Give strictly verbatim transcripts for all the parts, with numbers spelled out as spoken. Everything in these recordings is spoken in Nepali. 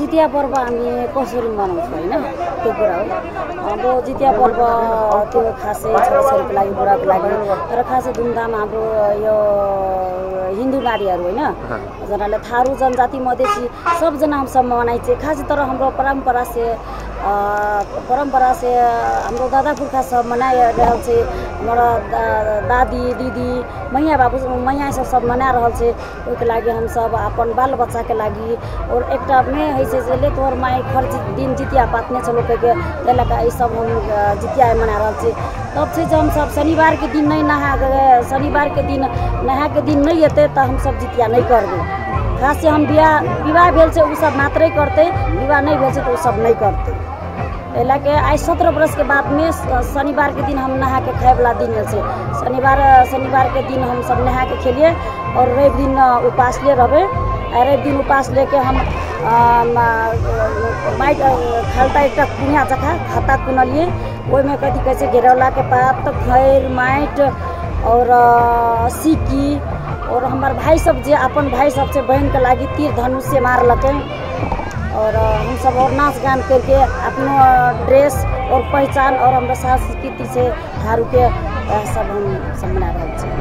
जितिया पर्व हामी कसरी मनाउँछौँ होइन त्यो कुरा हो। अब जितिया पर्व त्यो खासै छोराछोरीको लागि बुढाको लागि तर खासै धुमधाम हाम्रो यो हिन्दू नारीहरू होइन जनाले थारू जनजाति मधेसी सबजना हम सब मनाइछे खास तर हाम्रो परंपरा से परंपरा से हाम्रो दादा पुर्खा सब मनाइ रहल छे हमरा दादी दीदी मैया बाबू मैया सब सब मना रहल छे ओके लागि हम सब अपन बाल बच्चा के लागि और एकटा में है छे जे ले तोर माई खर्च दिन जितिया पातने छ लोग के तेला का ई सब हम जितिया मना रहल छे। तब से हम सब शनिवार के दिन नहीं नहा शनिवार के दिन नहा के दिन नहीं हेते त हम सब जितिया नहीं करबे। खास से हम विवाह विवाह भेल से उ सब मात्रै करते विवाह नहीं भेल से तो उ सब नहीं करते। एला के आई सत्रह बरस के बाद में शनिवार के दिन हम नहा के खाए वाला दिन से शनिवार शनिवार के दिन हम सब नहा के खेलिए और रवि दिन उपास ले रहे रवि दिन उपास लेके हम माइट खालता एक कुनिया जखा खाता कुनलिए ओहि में कथी कहै छै घेरौला के पात खैर माइट और सिक्की और हमार भाई सब जे अपन भाई सब से बहन के लागी तीर धनुष से मारलके और हम सब और नाच गान करके अपनो ड्रेस और पहचान और हमारा संस्कृति से थारू के सब हम सब मना रहल छी।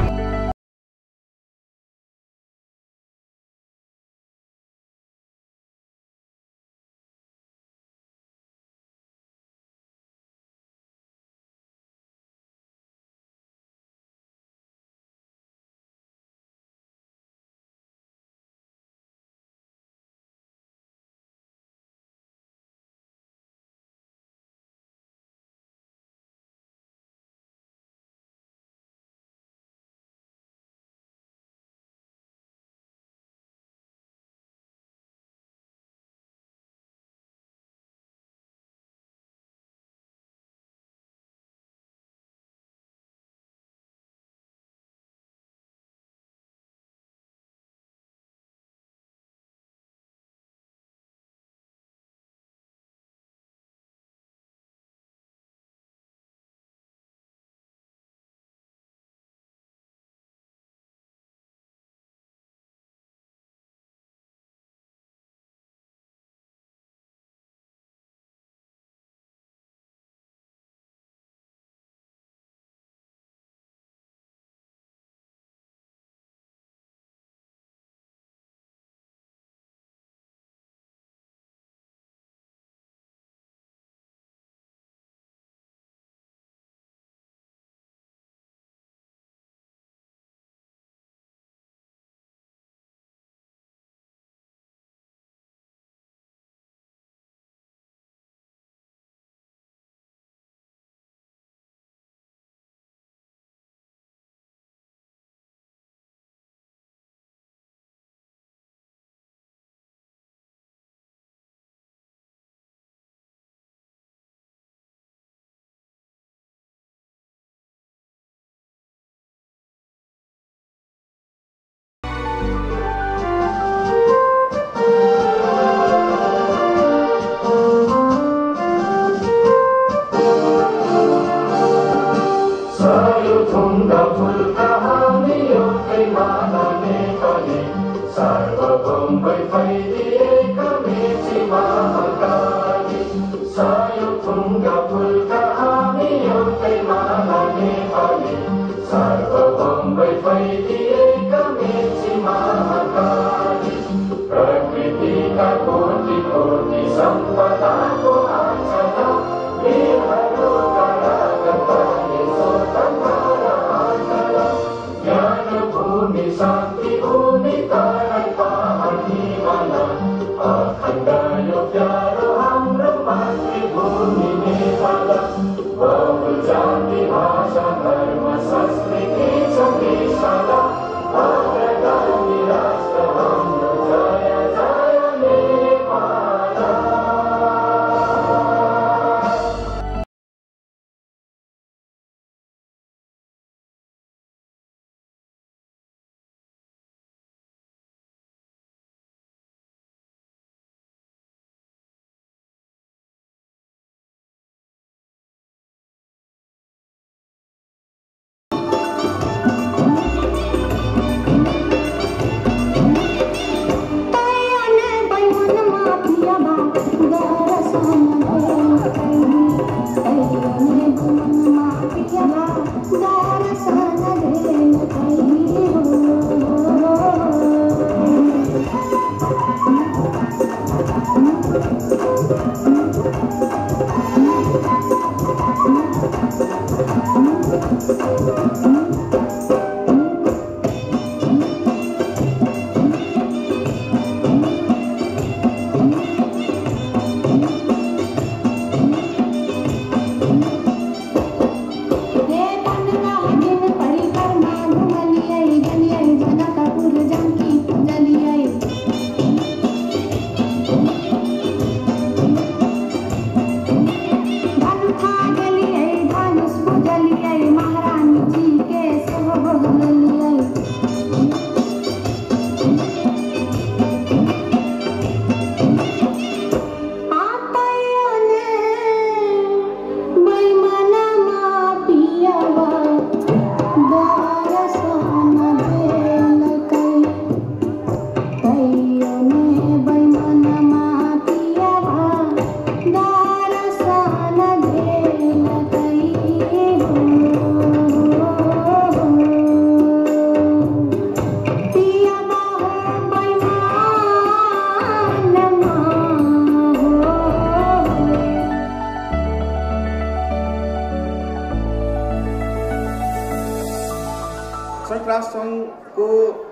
राष्ट्रसङ्घको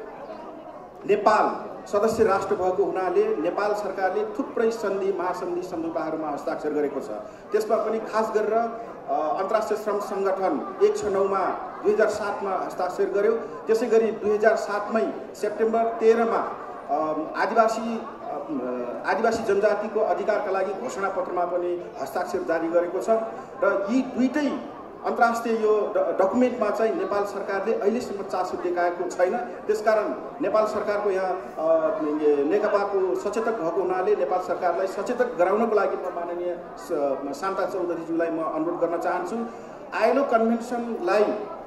नेपाल सदस्य राष्ट्र भएको हुनाले नेपाल सरकारले थुप्रै सन्धि महासन्धि सम्झौताहरूमा हस्ताक्षर गरेको छ। त्यसमा पनि खास गरेर अन्तर्राष्ट्रिय श्रम सङ्गठन एक छ नौमा दुई हजार सातमा हस्ताक्षर गर्यो। त्यसै गरी दुई हजार सातमै सेप्टेम्बर तेह्रमा आदिवासी आदिवासी जनजातिको अधिकारका लागि घोषणापत्रमा पनि हस्ताक्षर जारी गरेको छ र यी दुईटै अन्तर्राष्ट्रिय यो डकुमेन्टमा चाहिँ नेपाल सरकारले अहिलेसम्म चासो देखाएको छैन। त्यसकारण नेपाल सरकारको यहाँ नेकपाको सचेतक भएको हुनाले नेपाल सरकारलाई सचेतक गराउनको लागि म माननीय शान्ता चौधरीज्यूलाई म अनुरोध गर्न चाहन्छु। आइएलओ कन्भेन्सनलाई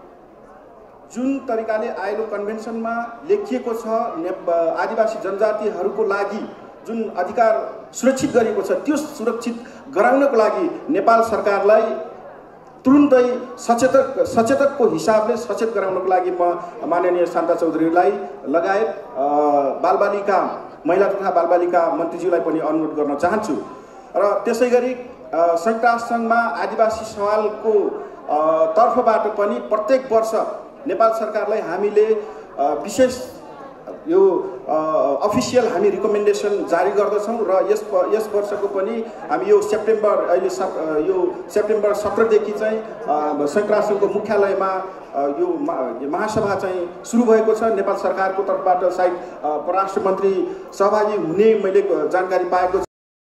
जुन तरिकाले आइएलओ कन्भेन्सनमा लेखिएको छ आदिवासी जनजातिहरूको लागि जुन अधिकार सुरक्षित गरिएको छ त्यो सुरक्षित गराउनको लागि नेपाल सरकारलाई तुरुन्तै सचेतक सचेतकको हिसाबले सचेत गराउनको लागि म माननीय शान्ता चौधरीलाई लगायत बालबालिका महिला तथा बालबालिका मन्त्रीज्यूलाई पनि अनुरोध गर्न चाहन्छु। र त्यसै गरी संयुक्त राष्ट्रसङ्घमा आदिवासी सवालको तर्फबाट पनि प्रत्येक वर्ष नेपाल सरकारलाई हामीले विशेष यो अफिसियल हामी रिकमेन्डेसन जारी गर्दछौँ र यस यस वर्षको पनि हामी यो सेप्टेम्बर अहिले यो सेप्टेम्बर सत्रदेखि चाहिँ संयुक्त राष्ट्रको मुख्यालयमा यो महासभा चाहिँ सुरु भएको छ। नेपाल सरकारको तर्फबाट सायद परराष्ट्र मन्त्री सहभागी हुने मैले जानकारी पाएको छु।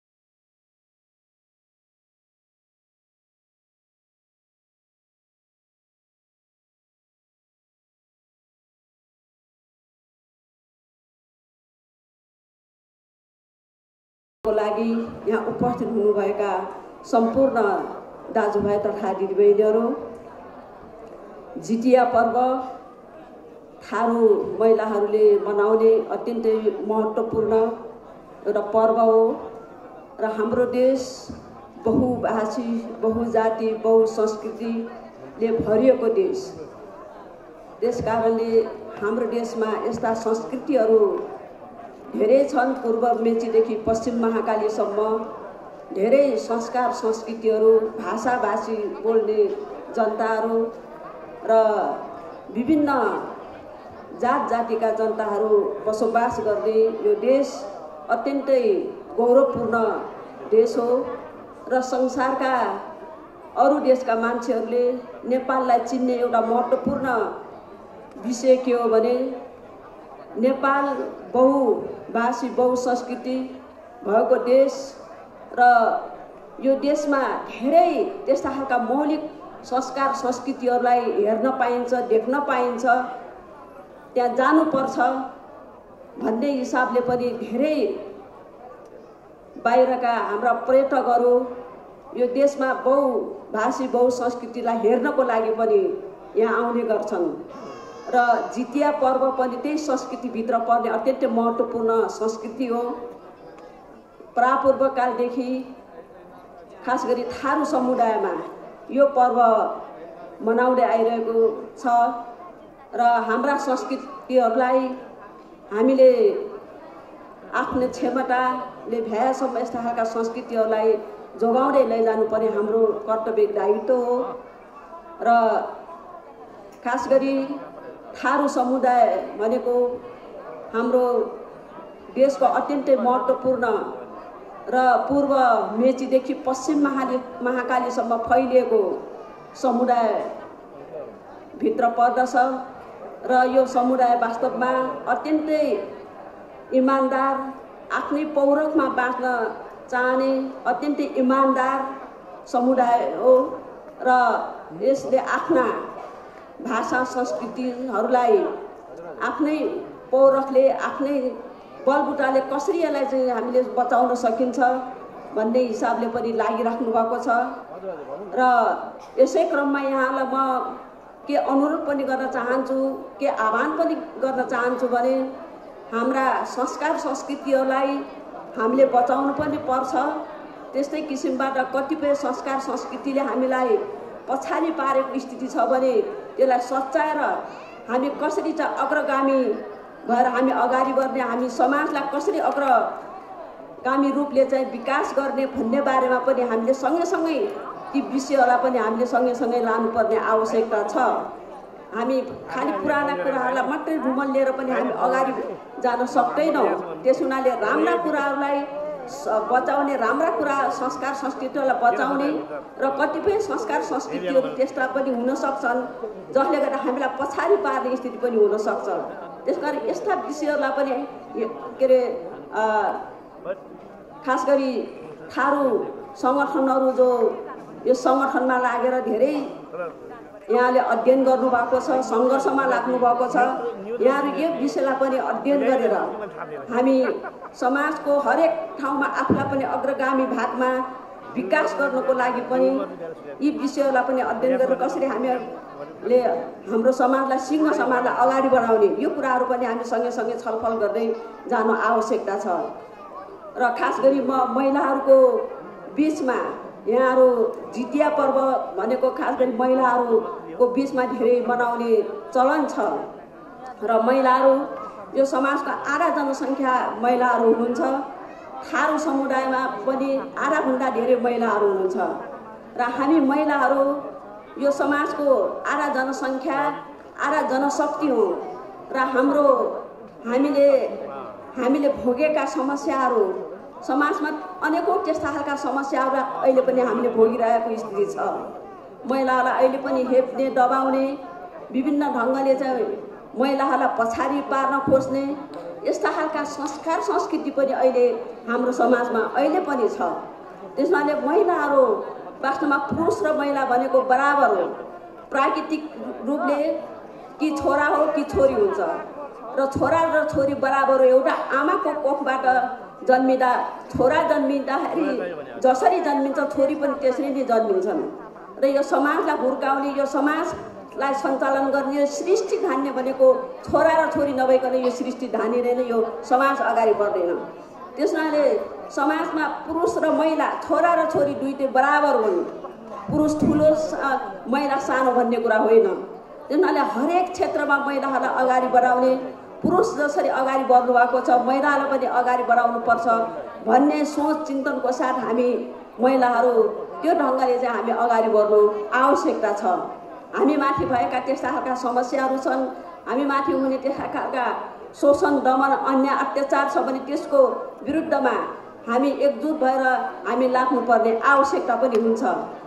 को लागि यहाँ उपस्थित हुनुभएका सम्पूर्ण दाजुभाइ तथा दिदीबहिनीहरू, जितिया पर्व थारू महिलाहरूले मनाउने अत्यन्तै महत्त्वपूर्ण एउटा पर्व हो र हाम्रो देश बहुभाषी बहुजाति बहुसंस्कृतिले भरिएको देश। त्यसकारणले हाम्रो देशमा यस्ता संस्कृतिहरू धेरै छन्। पूर्व मेचीदेखि पश्चिम महाकालीसम्म धेरै संस्कार संस्कृतिहरू भाषाभाषी बोल्ने जनताहरू र विभिन्न जात जातिका जनताहरू बसोबास गर्ने यो देश अत्यन्तै गौरवपूर्ण देश हो र संसारका अरू देशका मान्छेहरूले नेपाललाई चिन्ने एउटा महत्त्वपूर्ण विषय के हो भने नेपाल बहुभाषी बहुसंस्कृति भएको देश र यो देशमा धेरै त्यस्ता खालका मौलिक संस्कार संस्कृतिहरूलाई हेर्न पाइन्छ, देख्न पाइन्छ। त्यहाँ जानुपर्छ भन्ने हिसाबले पनि धेरै बाहिरका हाम्रा पर्यटकहरू यो देशमा बहुभाषी बहुसंस्कृतिलाई हेर्नको लागि पनि यहाँ आउने गर्छन् र जितिया पर्व पनि त्यही संस्कृतिभित्र पर्ने अत्यन्तै महत्त्वपूर्ण संस्कृति हो। प्रापूर्व कालदेखि खास गरी थारू समुदायमा यो पर्व मनाउँदै आइरहेको छ र हाम्रा संस्कृतिहरूलाई हामीले आफ्नो क्षमताले भ्याएसम्म यस्ता खालका संस्कृतिहरूलाई जोगाउँदै लैजानुपर्ने हाम्रो कर्तव्य दायित्व हो। र खास गरी थारू समुदाय भनेको हाम्रो देशको अत्यन्तै महत्त्वपूर्ण र पूर्व मेचीदेखि पश्चिम महाली महाकालीसम्म फैलिएको समुदायभित्र पर्दछ र यो समुदाय वास्तवमा अत्यन्तै इमान्दार, आफ्नै पौरखमा बाँच्न चाहने अत्यन्तै इमान्दार समुदाय हो र यसले आफ्ना भाषा संस्कृतिहरूलाई आफ्नै पौरखले आफ्नै बलबुटाले कसरी यसलाई चाहिँ हामीले बचाउन सकिन्छ भन्ने हिसाबले पनि लागिराख्नु भएको छ। र यसै क्रममा यहाँलाई म के अनुरोध पनि गर्न चाहन्छु, के आह्वान पनि गर्न चाहन्छु भने हाम्रा संस्कार संस्कृतिहरूलाई हामीले बचाउनु पनि पर्छ। त्यस्तै किसिमबाट कतिपय संस्कार संस्कृतिले हामीलाई पछाडि पारेको स्थिति छ भने त्यसलाई सच्याएर हामी कसरी चाहिँ अग्रगामी भएर हामी अगाडि बढ्ने, हामी समाजलाई कसरी अग्रगामी रूपले चाहिँ विकास गर्ने भन्ने बारेमा पनि हामीले सँगैसँगै ती विषयहरूलाई पनि हामीले सँगैसँगै लानुपर्ने आवश्यकता छ। हामी खालि पुराना कुराहरूलाई मात्रै रुमल लिएर पनि हामी अगाडि जान सक्दैनौँ। त्यस हुनाले राम्रा कुराहरूलाई बचाउने, राम्रा कुरा संस्कार संस्कृतिहरूलाई बचाउने र कतिपय संस्कार संस्कृतिहरू त्यस्ता पनि हुन सक्छन् जसले गर्दा हामीलाई पछाडि पार्ने स्थिति पनि हुन सक्छ। त्यसकारण यस्ता विषयहरूलाई पनि के अरे खास गरी थारू सङ्गठनहरू जो यो सङ्गठनमा लागेर धेरै यहाँले अध्ययन गर्नुभएको छ, सङ्घर्षमा लाग्नु भएको छ। यहाँहरू यो विषयलाई पनि अध्ययन गरेर हामी समाजको हरेक ठाउँमा आफूलाई पनि अग्रगामी भागमा विकास गर्नको लागि पनि यी विषयहरूलाई पनि अध्ययन गरेर कसरी हामीहरूले हाम्रो समाजलाई, सिङ्ग समाजलाई अगाडि बढाउने यो कुराहरू पनि हामी सँगैसँगै छलफल गर्दै जानु आवश्यकता छ। र खास गरी म महिलाहरूको बिचमा यहाँहरू जितिया पर्व भनेको खास गरी महिलाहरूको बिचमा धेरै मनाउने चलन छ र महिलाहरू यो समाजको आधा जनसङ्ख्या महिलाहरू हुनुहुन्छ। थारू समुदायमा पनि आधाभन्दा धेरै महिलाहरू हुनुहुन्छ र हामी महिलाहरू यो समाजको आधा जनसङ्ख्या, आधा जनशक्ति हो र हाम्रो हामीले हामीले भोगेका समस्याहरू समाजमा अनेकौँ त्यस्ता खालका समस्याहरू अहिले पनि हामीले भोगिरहेको स्थिति छ। महिलाहरूलाई अहिले पनि हेप्ने, दबाउने, विभिन्न ढङ्गले चाहिँ महिलाहरूलाई पछाडि पार्न खोज्ने यस्ता खालका संस्कार संस्कृति पनि अहिले हाम्रो समाजमा अहिले पनि छ। त्यसमाले महिलाहरू वास्तवमा पुरुष र महिला भनेको बराबर हो। प्राकृतिक रूपले कि छोरा हो कि छोरी हुन्छ र छोरा र छोरी बराबर हो। एउटा आमाको कोखबाट जन्मिँदा छोरा जन्मिँदाखेरि जसरी जन्मिन्छ छोरी पनि त्यसरी नै जन्मिन्छन् र यो समाजलाई हुर्काउने, यो समाजलाई सञ्चालन गर्ने, यो सृष्टि धान्ने भनेको छोरा र छोरी नभइकन यो सृष्टि धानिँदैन, यो समाज अगाडि बढ्दैन। त्यसैले समाजमा पुरुष र महिला, छोरा र छोरी दुईटै बराबर हुन्। पुरुष ठुलो, महिला सानो भन्ने कुरा होइन। त्यसैले हरेक क्षेत्रमा महिलाहरूलाई अगाडि बढाउने, पुरुष जसरी अगाडि बढ्नु भएको छ महिलालाई पनि अगाडि बढाउनु पर्छ भन्ने सोच चिन्तनको साथ हामी महिलाहरू त्यो ढङ्गले चाहिँ हामी अगाडि बढ्नु आवश्यकता छ। हामी माथि भएका त्यस्ता खालका समस्याहरू छन्, हामी माथि हुने त्यस्ता खालका शोषण, दमन, अन्याय, अत्याचार छ भने त्यसको विरुद्धमा हामी एकजुट भएर हामी लाग्नुपर्ने आवश्यकता पनि हुन्छ।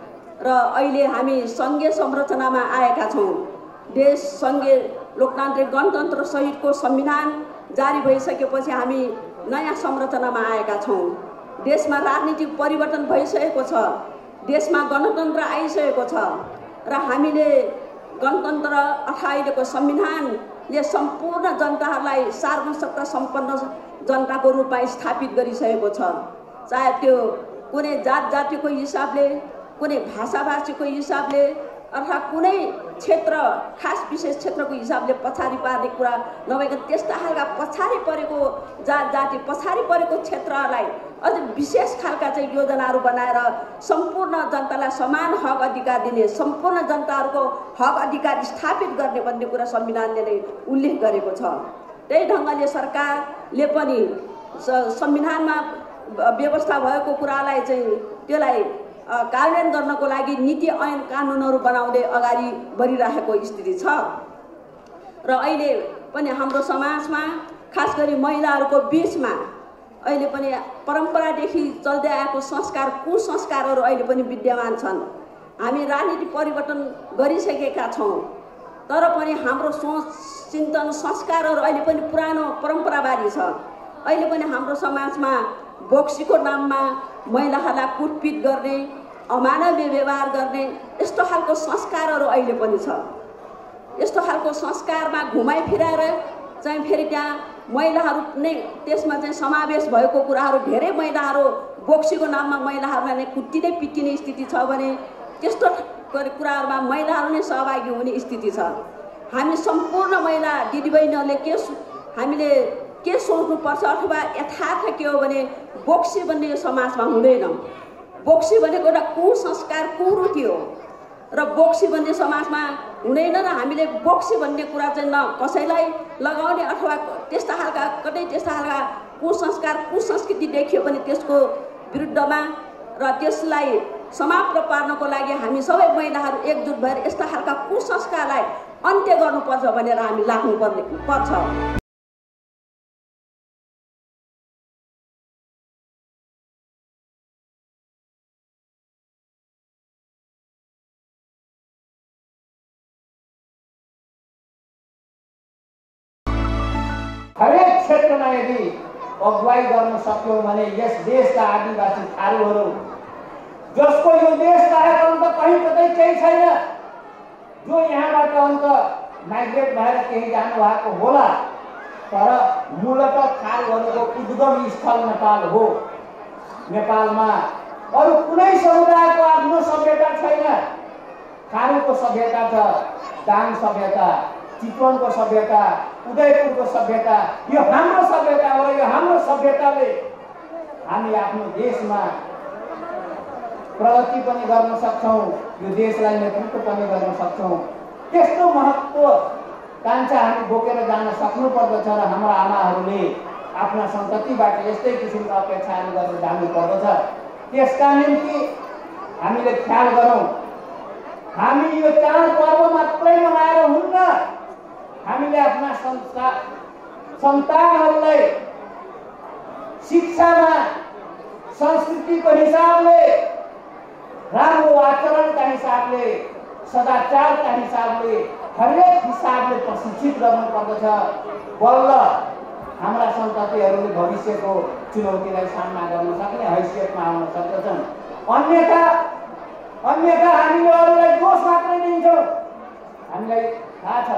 र अहिले हामी सङ्घीय संरचनामा आएका छौँ। देश सङ्घीय लोकतान्त्रिक गणतन्त्र सहितको संविधान जारी भइसकेपछि हामी नयाँ संरचनामा आएका छौँ। देशमा राजनीतिक परिवर्तन भइसकेको छ, देशमा गणतन्त्र आइसकेको छ र हामीले गणतन्त्र अथवा अहिलेको संविधानले सम्पूर्ण जनताहरूलाई सार्वसत्ता सम्पन्न जनताको रूपमा स्थापित गरिसकेको छ। चाहे त्यो कुनै जात जातिको हिसाबले, कुनै भाषा भाषीको हिसाबले अथवा कुनै क्षेत्र, खास विशेष क्षेत्रको हिसाबले पछाडि पार्ने कुरा नभइकन त्यस्ता खालका पछाडि परेको जात जाति, पछाडि परेको क्षेत्रहरूलाई अझ विशेष खालका चाहिँ योजनाहरू बनाएर सम्पूर्ण जनतालाई समान हक अधिकार दिने, सम्पूर्ण जनताहरूको हक अधिकार स्थापित गर्ने भन्ने कुरा संविधानले नै उल्लेख गरेको छ। त्यही ढङ्गले सरकारले पनि संविधानमा व्यवस्था भएको कुरालाई चाहिँ त्यसलाई कार्यान्वयन गर्नको लागि नीति ऐन कानुनहरू बनाउँदै अगाडि बढिरहेको स्थिति छ। र अहिले पनि हाम्रो समाजमा खास गरी महिलाहरूको बीचमा अहिले पनि परम्परादेखि चल्दै आएको संस्कार कुसंस्कारहरू अहिले पनि विद्यमान छन्। हामी राजनीति परिवर्तन गरिसकेका छौँ, तर पनि हाम्रो सोच चिन्तन संस्कारहरू अहिले पनि पुरानो परम्परावादी छ। अहिले पनि हाम्रो समाजमा बोक्सीको नाममा महिलाहरूलाई कुटपिट गर्ने, अमानवीय व्यवहार गर्ने यस्तो खालको संस्कारहरू अहिले पनि छ। यस्तो खालको संस्कारमा घुमाइ फिराएर चाहिँ फेरि त्यहाँ महिलाहरू नै त्यसमा चाहिँ समावेश भएको कुराहरू, धेरै महिलाहरू बोक्सीको नाममा महिलाहरूलाई नै कुट्टिँदै पिटिने स्थिति छ भने त्यस्तो कुराहरूमा महिलाहरू नै सहभागी हुने स्थिति छ। हामी सम्पूर्ण महिला दिदीबहिनीहरूले के हामीले के सोच्नुपर्छ अथवा यथार्थ के हो भने बोक्सी भन्ने यो समाजमा हुँदैन। बोक्सी भनेको एउटा कुसंस्कार कुरीति हो र बोक्सी भन्ने समाजमा हुँदैन र हामीले बोक्सी भन्ने कुरा चाहिँ न कसैलाई लगाउने अथवा त्यस्ता खालका कतै त्यस्ता खालका कुसंस्कार कुसंस्कृति देखियो भने त्यसको विरुद्धमा र त्यसलाई समाप्त पार्नको लागि हामी सबै महिलाहरू एकजुट भएर यस्ता खालका कुसंस्कारलाई अन्त्य गर्नुपर्छ भनेर हामी लाग्नुपर्ने पर्छ। हरेक क्षेत्रमा यदि अगुवाई गर्न सक्यौँ भने यस देशका आदिवासी थारूहरू जसको यो देश बाहेक अन्त कहीँ कतै केही छैन, जो यहाँबाट अन्त माइग्रेट भएर केही जानुभएको होला, तर मूलत थारूहरूको उद्गम स्थल नेपाल हो। नेपालमा अरू कुनै समुदायको आफ्नो सभ्यता छैन। थारूको सभ्यता छ, दाङ सभ्यता, चितवनको सभ्यता, उदयपुरको सभ्यता, यो हाम्रो सभ्यता हो। यो हाम्रो सभ्यताले हामी आफ्नो देशमा प्रगति पनि गर्न सक्छौँ, यो देशलाई नेतृत्व पनि गर्न सक्छौँ। त्यस्तो महत्त्वाकांक्षा हामी बोकेर जान सक्नुपर्दछ र हाम्रा आमाहरूले आफ्ना सन्ततिबाट यस्तै किसिमका अपेक्षाहरू गरेर जानुपर्दछ। त्यसका निम्ति हामीले ख्याल गरौँ। हामी यो चाडपर्व मात्रै मनाएर हुन्न, हामीले आफ्ना संस्कार सन्तानहरूलाई शिक्षामा संस्कृतिको हिसाबले, राम्रो आचरणका हिसाबले, सदाचारका हिसाबले, हरेक हिसाबले प्रशिक्षित गर्नुपर्दछ। बल्ल हाम्रा सन्ततिहरूले भविष्यको चुनौतीलाई सामना गर्न सक्ने हैसियतमा आउन सक्दछन्। अन्यथा अन्यथा हामीले अरूलाई दोष मात्रै दिन्छौँ। हामीलाई थाहा छ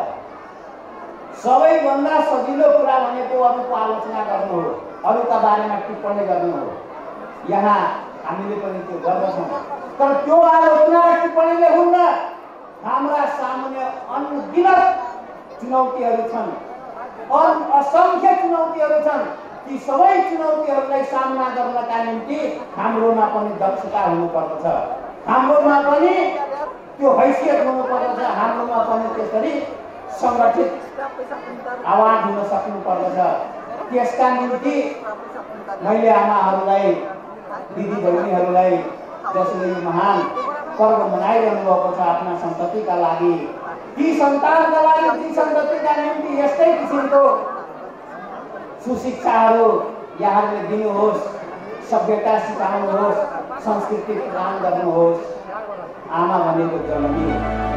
सबैभन्दा सजिलो कुरा भनेको अरूको आलोचना गर्नु हो, अरूका बारेमा टिप्पणी गर्नु हो। यहाँ हामीले पनि त्यो गर्दछौँ, तर त्यो आलोचना टिप्पणीले हुन्न। हाम्रा सामान्य अनगिनत चुनौतीहरू छन्, असङ्ख्य चुनौतीहरू छन्। ती सबै चुनौतीहरूलाई सामना गर्नका निम्ति हाम्रोमा पनि दक्षता हुनुपर्दछ, हाम्रोमा पनि त्यो हैसियत हुनुपर्दछ, हाम्रोमा पनि त्यसरी सङ्गठित आवाज हुन सक्नुपर्दछ। त्यसका निम्ति मैले आमाहरूलाई, दिदी बहिनीहरूलाई जसले यो महान पर्व मनाइरहनु भएको छ आफ्ना सन्ततिका लागि, ती सन्तानका लागि, ती सन्ततिका निम्ति यस्तै किसिमको सुशिक्षाहरू यहाँहरूले दिनुहोस्, सभ्यता सिकाउनुहोस्, संस्कृति प्रदान गर्नुहोस्। आमा भनेको जननी